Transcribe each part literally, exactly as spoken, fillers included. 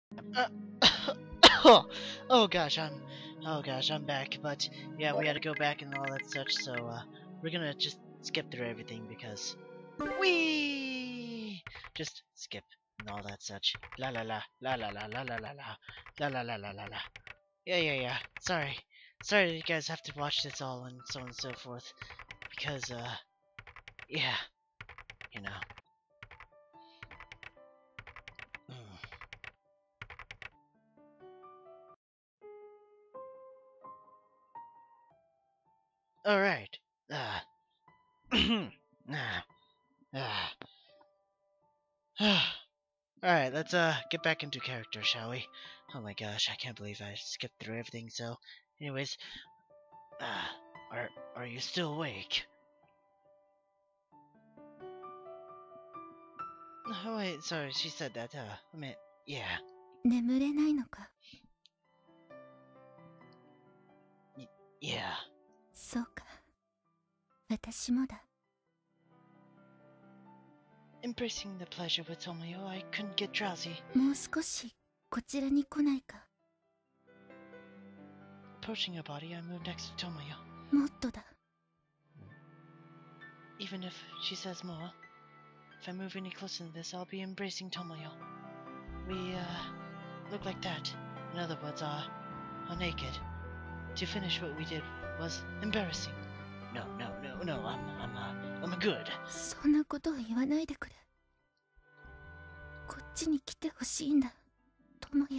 Uh, oh gosh, I'm oh gosh, I'm back. But yeah, we had to go back and all that such. So uh, we're gonna just skip through everything because we just skip and all that such. La la la la la la la la la la la la la la la la. Yeah yeah yeah. Sorry, sorry you guys have to watch this all and so on and so forth because uh yeah, you know. Mm. All right. Uh. nah. Ah. Alright, let's uh get back into character, shall we? Oh my gosh, I can't believe I skipped through everything, so anyways, uh are are you still awake? Oh wait, sorry, she said that, uh I mean yeah. 眠れないのか Y yeah. そうか。私もだ。 Embracing the pleasure with Tomoyo, I couldn't get drowsy. もう少しこちらに来ないか Approaching her body, I moved next to Tomoyo. もっとだ。 Even if she says more, if I move any closer than this, I'll be embracing Tomoyo. We, uh, look like that. In other words, are, are naked. To finish what we did was embarrassing. No, no, no, no, I'm, I'm, uh, I'm good. そんなことを言わないでくれ。こっちに来てほしいんだ、友也。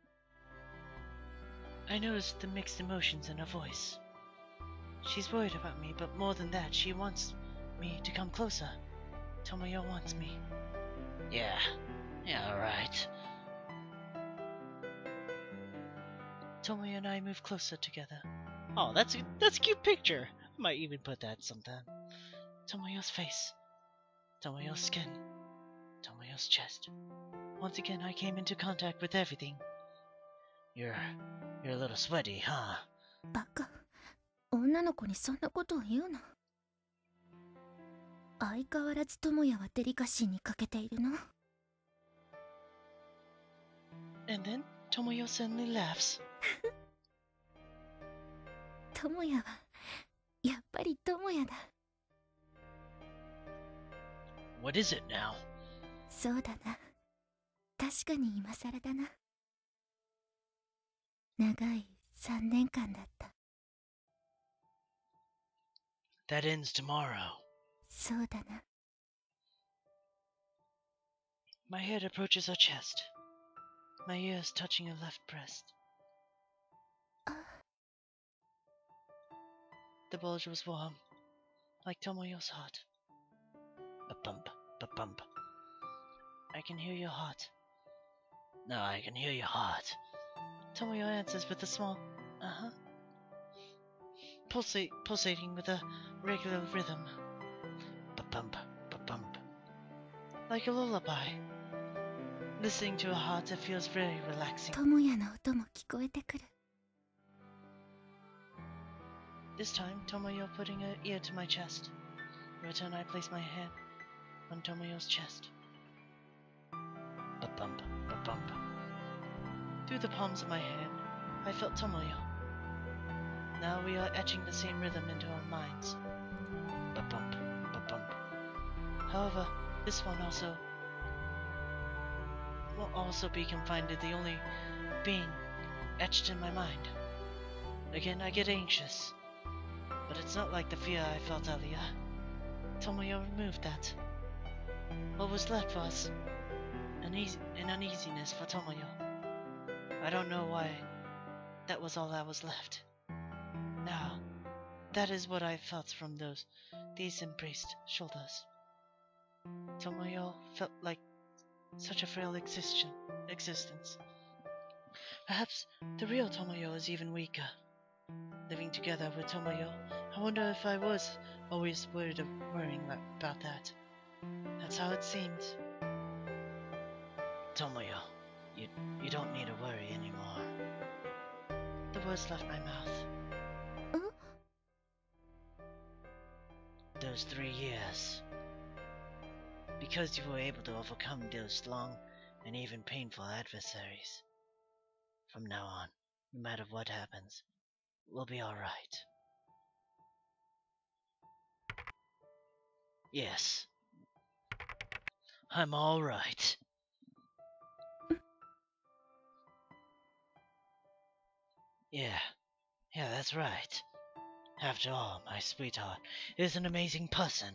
I noticed the mixed emotions in her voice. She's worried about me, but more than that, she wants me to come closer. Tomoyo wants me. Yeah, yeah, alright. Tomoyo and I move closer together. Oh, that's a, that's a cute picture. I might even put that sometime. Tomoyo's face. Tomoyo's skin. Tomoyo's chest. Once again, I came into contact with everything. You're... you're a little sweaty, huh? バカ。女の子にそんなことを言うな。相変わらず友也はデリカシーに欠けているの。 And then Tomoyo suddenly laughs. 友也はやっぱり友也だ。 What is it now? そうだな。確かに今更だな。長いさんねんかんだった。 That ends tomorrow. そうだな。 My head approaches her chest. My ears touching her left breast. The bulge was warm, like Tomoyo's heart. A bump, a bump. I can hear your heart. No, I can hear your heart. Tomoyo answers with a small uh-huh. Pulsate, pulsating with a regular rhythm. Ba-bump, ba-bump. Like a lullaby. Listening to a heart that feels very relaxing. 友也の音も聞こえてくる。 This time, Tomoyo putting her ear to my chest. In return, I place my hand on Tomoyo's chest. Ba-bump, ba-bump. Through the palms of my hand, I felt Tomoyo. Now we are etching the same rhythm into our minds. Ba-bump, ba-bump. However, this one also will also be confined to the only being etched in my mind. Again, I get anxious. But it's not like the fear I felt earlier. Tomoyo removed that. What was left was an, easy, an uneasiness for Tomoyo. I don't know why. That was all that was left. Now, that is what I felt from those, these embraced shoulders. Tomoyo felt like such a frail existence. existence. Perhaps the real Tomoyo is even weaker. Living together with Tomoyo, I wonder if I was always worried of worrying about that. That's how it seemed. Tomoyo, you you don't need to worry anymore. The words left my mouth. Huh? Those three years. Because you were able to overcome those long and even painful adversaries. From now on, no matter what happens, we'll be alright. Yes. I'm alright. Yeah. Yeah, that's right. After all, my sweetheart is an amazing person.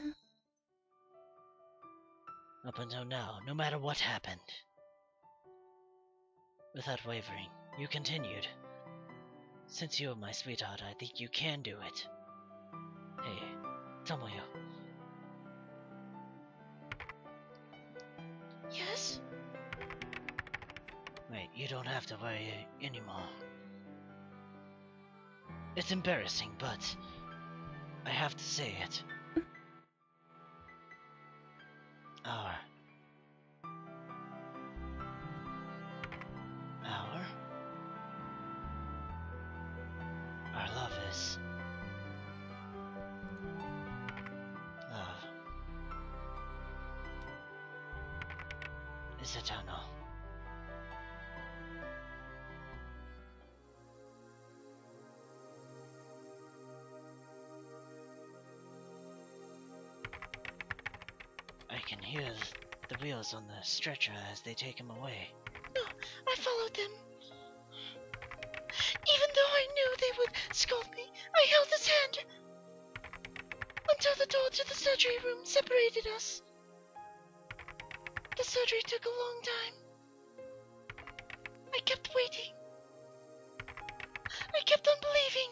Up until now, no matter what happened. Without wavering, you continued. Since you are my sweetheart, I think you can do it. Hey, Tomoyo. Yes? Wait, you don't have to worry anymore. It's embarrassing, but I have to say it. Our... Our... Our love is... Love... is eternal. I can hear the wheels on the stretcher as they take him away. No, I followed them. Even though I knew they would scold me, I held his hand until the door to the surgery room separated us. The surgery took a long time. I kept waiting. I kept on believing.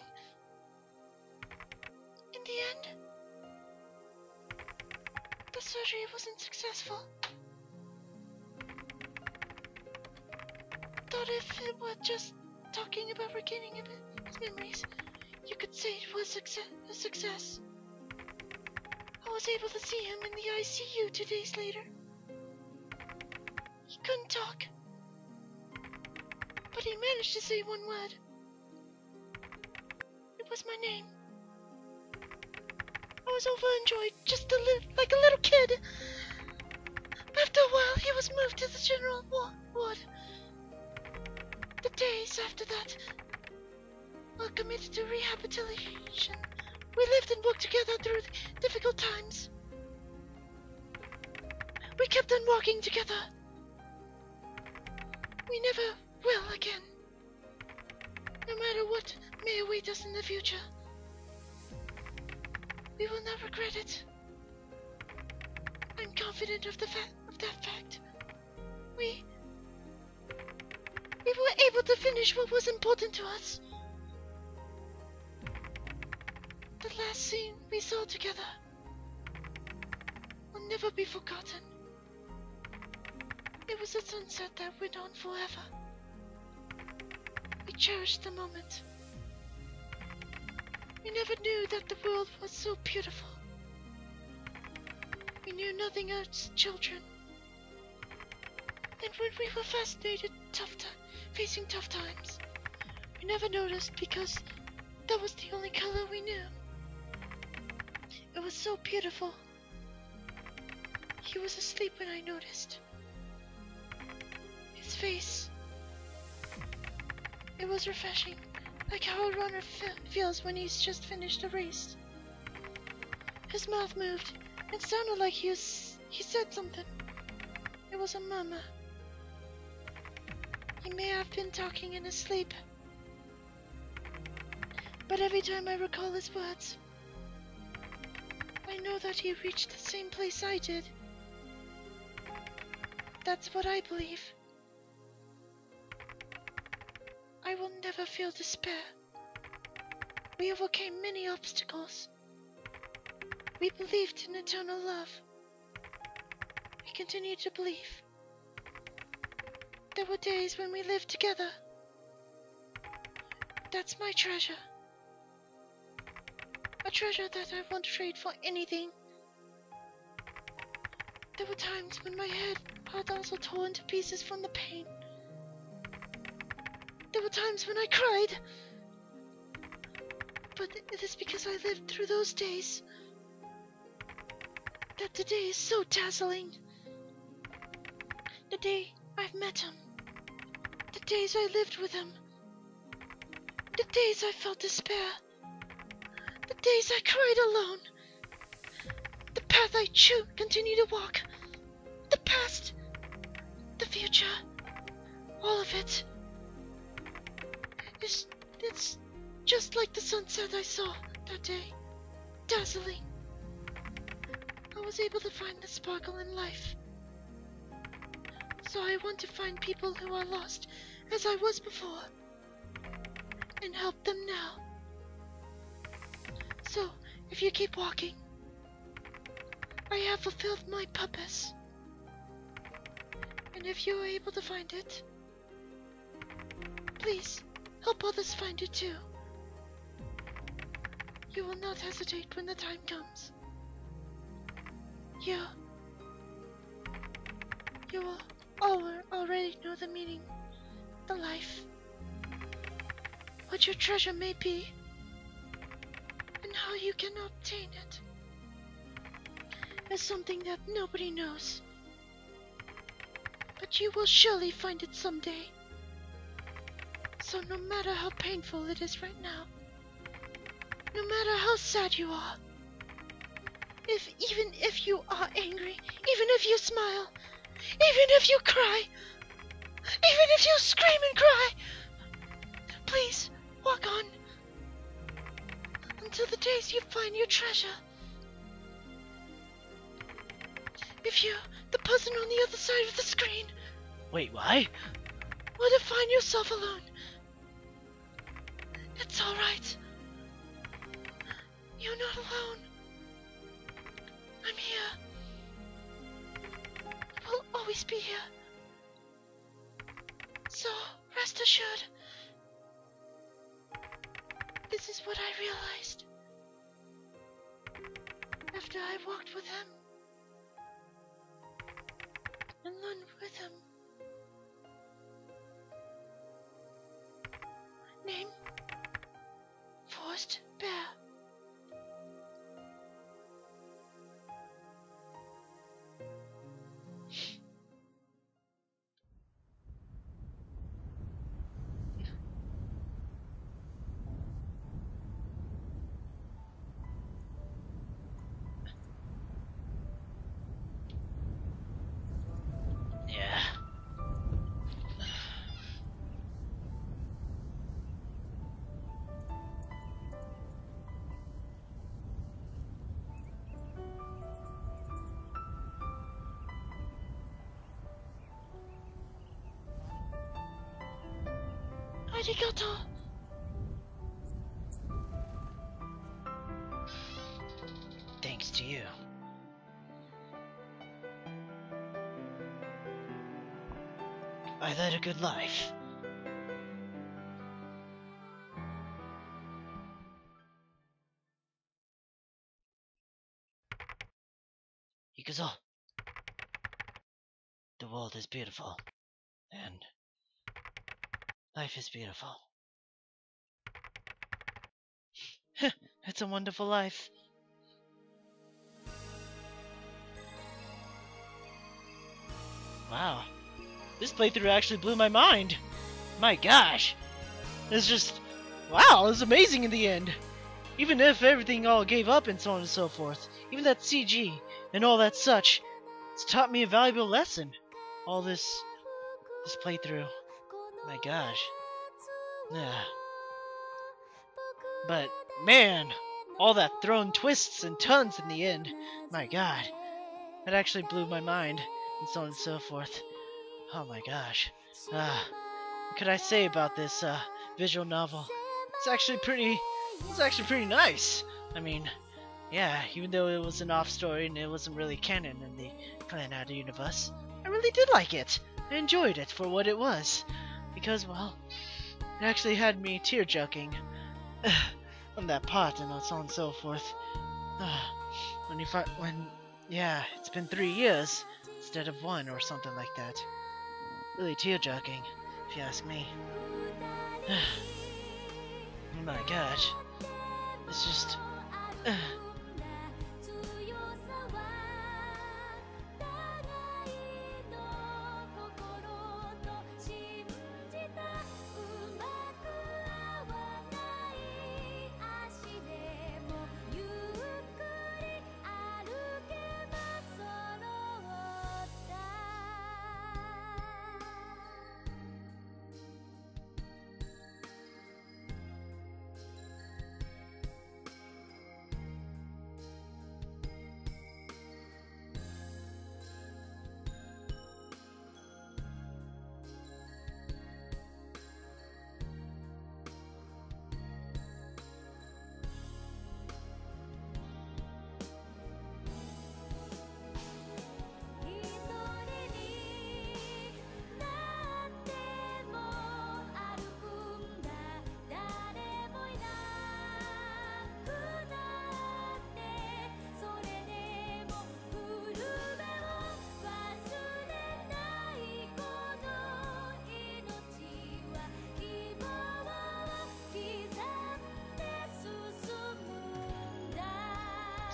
In the end, the surgery wasn't successful. Thought if it were just talking about regaining his memories, you could say it was success, a success. I was able to see him in the I C U two days later. He couldn't talk, but he managed to say one word. It was my name. I was overjoyed, just a li- like a little kid. After a while, he was moved to the general wa- ward. The days after that were committed to rehabilitation. We lived and worked together through difficult times. We kept on walking together. We never will again. No matter what may await us in the future, we will not regret it. I'm confident of the fa- of that fact. We we were able to finish what was important to us. The last scene we saw together will never be forgotten. It was a sunset that went on forever. We cherished the moment. We never knew that the world was so beautiful. We knew nothing as children. And when we were fascinated, tough ti- facing tough times, we never noticed because that was the only color we knew. It was so beautiful. He was asleep when I noticed. His face. It was refreshing, like how a runner fe- feels when he's just finished a race. His mouth moved. It sounded like he was, he said something. It was a murmur. He may have been talking in his sleep. But every time I recall his words, I know that he reached the same place I did. That's what I believe. I will never feel despair. We overcame many obstacles. We believed in eternal love. We continue to believe. There were days when we lived together. That's my treasure. A treasure that I won't trade for anything. There were times when my head heart also tore into pieces from the pain. There were times when I cried. But it is because I lived through those days that today is so dazzling. The day I've met him, the days I lived with him, the days I felt despair, the days I cried alone, the path I choose continue to walk, the past, the future, all of it. It's, it's just like the sunset I saw that day, dazzling. I was able to find the sparkle in life. So I want to find people who are lost as I was before and help them now. So, if you keep walking, I have fulfilled my purpose. And if you are able to find it, please help others find it too. You will not hesitate when the time comes. You, you will al- already know the meaning, the life, what your treasure may be, and how you can obtain it. It's something that nobody knows, but you will surely find it someday. So no matter how painful it is right now, no matter how sad you are, if even if you are angry, even if you smile, even if you cry, even if you scream and cry, please walk on until the days you find your treasure. If you, the person on the other side of the screen, Wait, why? want to find yourself alone, it's alright. You're not alone. I'm here. We'll always be here. So, rest assured, this is what I realized after I walked with him and learned with him. Name, Forced Bear. Yeah. Arigato. Thanks to you. I led a good life. Ikuzo. The world is beautiful. And life is beautiful. It's a wonderful life. Wow. This playthrough actually blew my mind. My gosh. It's just, wow, it was amazing in the end. Even if everything all gave up and so on and so forth. Even that C G and all that such. It's taught me a valuable lesson. All this, this playthrough. My gosh. Yeah. But, man, all that thrown twists and turns in the end. My god. That actually blew my mind and so on and so forth. Oh my gosh. Uh, what could I say about this uh, visual novel? It's actually pretty, it's actually pretty nice. I mean, yeah, even though it was an off story and it wasn't really canon in the Clan universe, I really did like it. I enjoyed it for what it was. Because, well, it actually had me tear-jerking from that part and so on and so forth. when you fi- when, yeah, it's been three years instead of one or something like that. Really tear-jerking, if you ask me. Oh my gosh. It's just... Uh,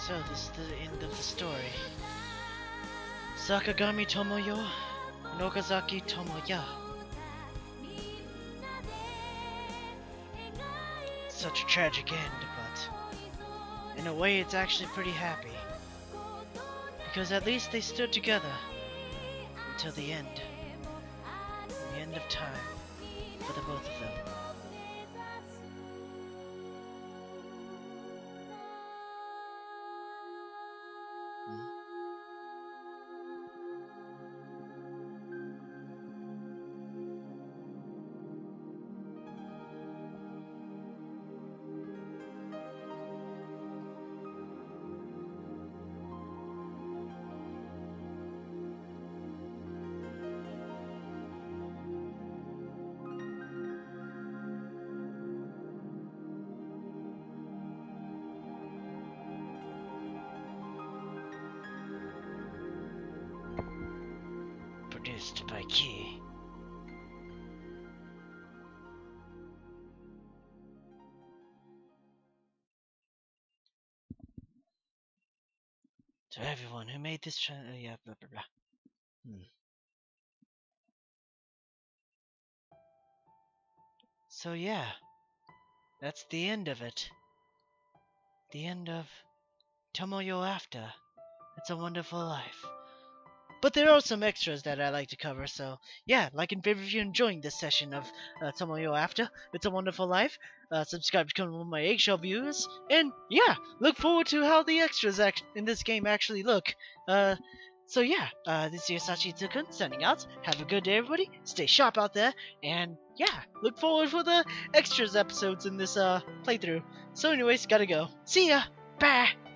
So this is the end of the story. Sakagami Tomoyo and Okazaki Tomoya. Such a tragic end, but in a way it's actually pretty happy. Because at least they stood together until the end. The end of time for the both of them. Produced by Key. To everyone who made this channel, uh, yeah, blah blah blah. Hmm. So yeah, that's the end of it. The end of Tomoyo After It's a Wonderful Life. But there are some extras that I like to cover, so yeah, like and favorite if you're enjoying this session of uh, Tomoyo After It's a Wonderful Life. Uh, subscribe to become one of my eggshell viewers, and yeah, look forward to how the extras act in this game actually look. Uh, so yeah, uh, this is Sachi Tsu-Kun signing out. Have a good day, everybody. Stay sharp out there, and yeah, look forward for the extras episodes in this uh playthrough. So anyways, gotta go. See ya. Bye.